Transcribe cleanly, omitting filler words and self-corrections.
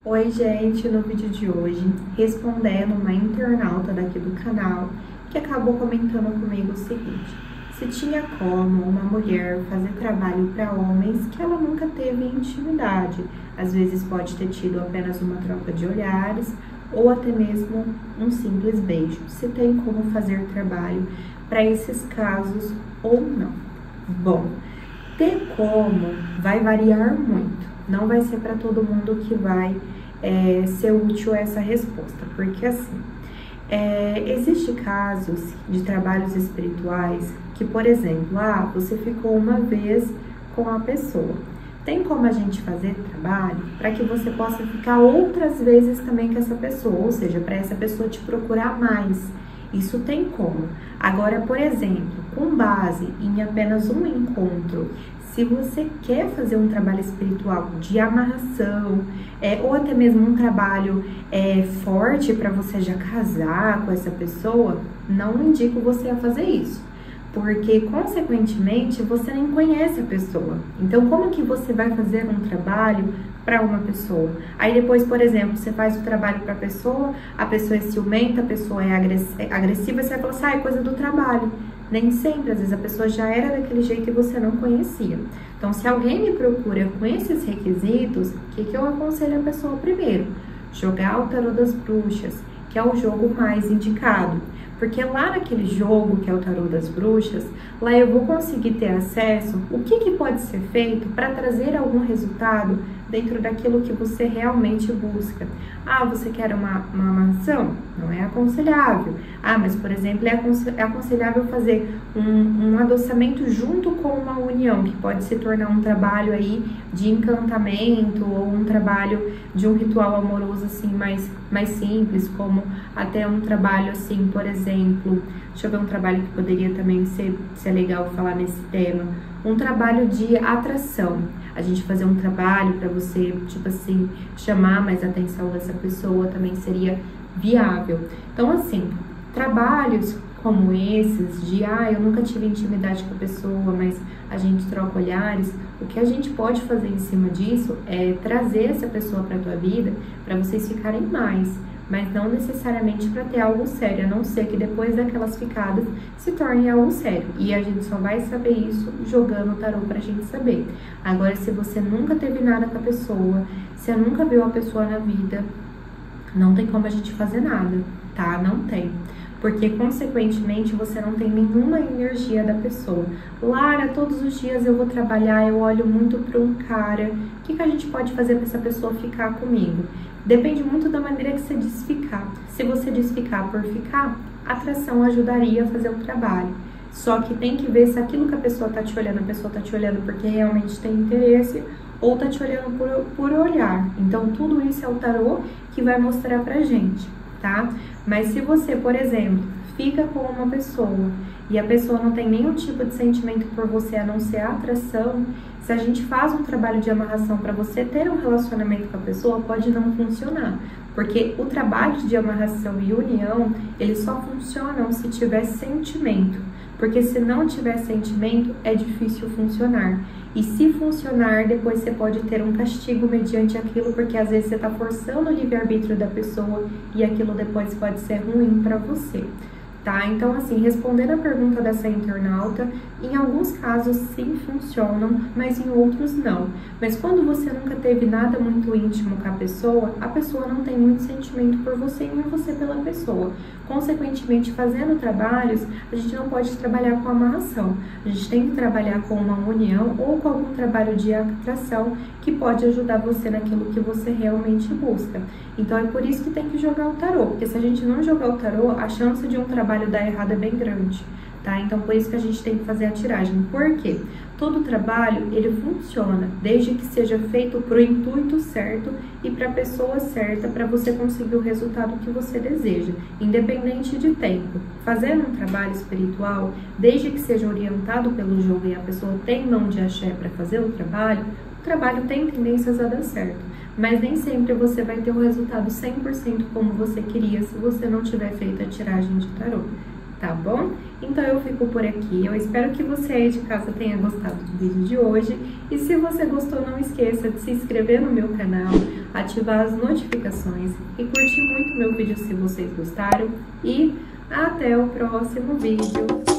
Oi gente, no vídeo de hoje, respondendo uma internauta daqui do canal que acabou comentando comigo o seguinte: se tinha como uma mulher fazer trabalho para homens que ela nunca teve intimidade, às vezes pode ter tido apenas uma troca de olhares ou até mesmo um simples beijo, se tem como fazer trabalho para esses casos ou não. Bom, ter como vai variar muito, não vai ser para todo mundo que vai ser útil essa resposta, porque assim, existe casos de trabalhos espirituais que, por exemplo, você ficou uma vez com a pessoa. Tem como a gente fazer trabalho para que você possa ficar outras vezes também com essa pessoa, ou seja, para essa pessoa te procurar mais. Isso tem como. Agora, por exemplo, com base em apenas um encontro, se você quer fazer um trabalho espiritual de amarração, ou até mesmo um trabalho forte para você já casar com essa pessoa, não indico você a fazer isso, porque consequentemente você nem conhece a pessoa. Então, como que você vai fazer um trabalho para uma pessoa? Aí depois, por exemplo, você faz o trabalho para a pessoa é ciumenta, a pessoa é agressiva, você vai falar assim, é coisa do trabalho. Nem sempre, às vezes a pessoa já era daquele jeito e você não conhecia. Então, se alguém me procura com esses requisitos, o que eu aconselho a pessoa primeiro? Jogar o Tarô das Bruxas, que é o jogo mais indicado. Porque lá naquele jogo, que é o Tarô das Bruxas, lá eu vou conseguir ter acesso o que pode ser feito para trazer algum resultado dentro daquilo que você realmente busca. Você quer uma mansão? Não é aconselhável. Mas, por exemplo, é aconselhável fazer um adoçamento junto com uma união, que pode se tornar um trabalho aí de encantamento ou um trabalho de um ritual amoroso assim mais simples, como até um trabalho assim, por exemplo, deixa eu ver um trabalho que poderia também ser legal falar nesse tema, um trabalho de atração. A gente fazer um trabalho para você, tipo assim, chamar mais a atenção dessa pessoa também seria viável. Então, assim, trabalhos como esses de, eu nunca tive intimidade com a pessoa, mas a gente troca olhares, o que a gente pode fazer em cima disso é trazer essa pessoa para a tua vida para vocês ficarem mais, mas não necessariamente para ter algo sério, a não ser que depois daquelas ficadas se torne algo sério. E a gente só vai saber isso jogando o tarô pra gente saber. Agora, se você nunca teve nada com a pessoa, se você nunca viu a pessoa na vida, não tem como a gente fazer nada, tá? Não tem. Porque, consequentemente, você não tem nenhuma energia da pessoa. Lara, todos os dias eu vou trabalhar, eu olho muito para um cara. O que a gente pode fazer para essa pessoa ficar comigo? Depende muito da maneira que você diz ficar. Se você diz ficar por ficar, a atração ajudaria a fazer o trabalho. Só que tem que ver se aquilo que a pessoa tá te olhando, a pessoa tá te olhando porque realmente tem interesse ou tá te olhando por olhar. Então, tudo isso é o tarô que vai mostrar pra gente, tá? Mas se você, por exemplo, fica com uma pessoa e a pessoa não tem nenhum tipo de sentimento por você a não ser a atração, se a gente faz um trabalho de amarração para você ter um relacionamento com a pessoa, pode não funcionar. Porque o trabalho de amarração e união, eles só funcionam se tiver sentimento. Porque se não tiver sentimento, é difícil funcionar. E se funcionar, depois você pode ter um castigo mediante aquilo, porque às vezes você está forçando o livre-arbítrio da pessoa e aquilo depois pode ser ruim para você. Tá? Então, assim, respondendo a pergunta dessa internauta, em alguns casos sim funcionam, mas em outros não. Mas quando você nunca teve nada muito íntimo com a pessoa não tem muito sentimento por você e nem você pela pessoa. Consequentemente, fazendo trabalhos, a gente não pode trabalhar com amarração. A gente tem que trabalhar com uma união ou com algum trabalho de atração que pode ajudar você naquilo que você realmente busca. Então, é por isso que tem que jogar o tarô, porque se a gente não jogar o tarô, a chance de um trabalho dar errado é bem grande, tá? Então, por isso que a gente tem que fazer a tiragem. Por quê? Todo trabalho, ele funciona, desde que seja feito pro intuito certo e para a pessoa certa, para você conseguir o resultado que você deseja, independente de tempo. Fazendo um trabalho espiritual, desde que seja orientado pelo jogo e a pessoa tem mão de axé para fazer o trabalho tem tendências a dar certo. Mas nem sempre você vai ter o resultado 100% como você queria se você não tiver feito a tiragem de tarô, tá bom? Então eu fico por aqui, eu espero que você aí de casa tenha gostado do vídeo de hoje, e se você gostou, não esqueça de se inscrever no meu canal, ativar as notificações e curtir muito meu vídeo se vocês gostaram. E até o próximo vídeo!